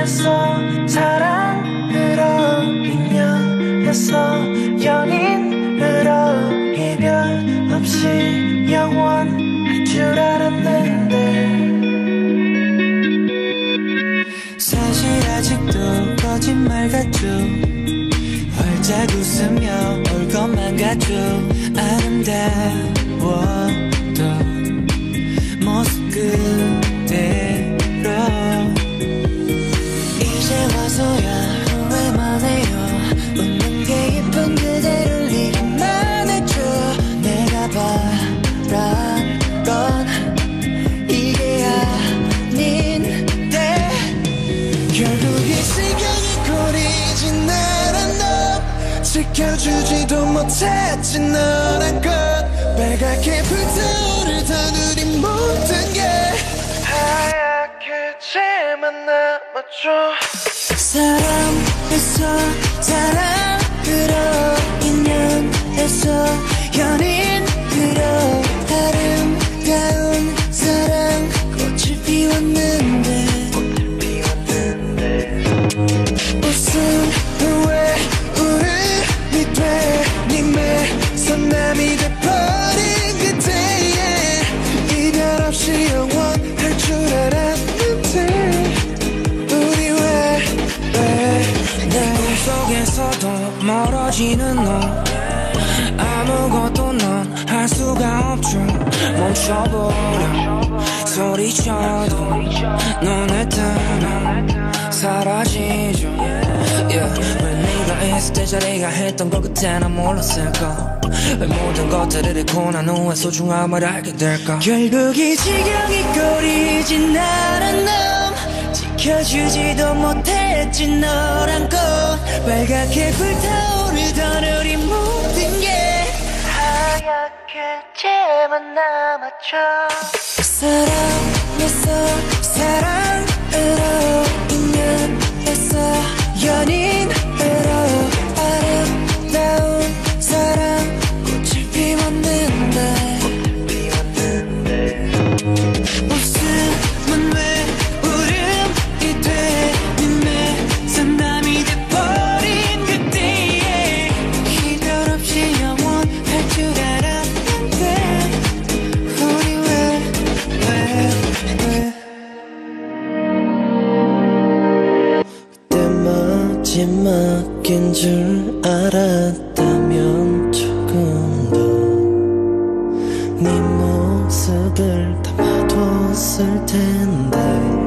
인연했어. 사랑으로 인연했어. 연인으로 이별 없이 영원할 줄 알았는데 사실 아직도 거짓말 같죠. 활짝 웃으며 올 것만 같죠. 아름다웠던 모습 그대로 이제 와서야 후회만 해요. 웃는 게 예쁜 그대를 잃기만 했죠. 내가 바란 건 이게 아닌데 결국 이 시간이 거리진 않아. 너 지켜주지도 못했지. 너란 것 빨갛게 불타오르던 우리 모든 게 하얗게 쟤만 남았죠. 사랑했어. 사랑으로 인연했어. 연인으로 아름다운 사랑 꽃을 피웠는데 웃음 후에 울음이 돼. 님의 선남이 돼버린 그때에 이별 없이 영원할 줄 알았는데 우리 왜 내 꿈속에서도 멀어지는 너 아무것도 넌 할 수가 없죠. 멈춰버려 소리쳐도 너네 따라 사라지죠. 왜 네가 있을 때 자리가 했던 걸 그때 난 몰랐을까. 왜 모든 것들을 잃고 난 후에 소중함을 알게 될까. 결국 이 지경이 꺼리진 않아. 넌 지켜주지도 못했지. 너란 건 빨갛게 불타오르던 우리 모든 게 하얗게 쟤만 남았죠. 사랑했어. 사랑으로 인연했어. 연인으로 아름다운 사랑 꽃을 피웠는데 웃음은 왜 울음이 돼. 님의 상담이 돼버린 그때에 이별 없이 영원할 줄 알았는데 우리 왜 그때 마지막인 줄 알았다면 조금 더 네 모습을 담아뒀을 텐데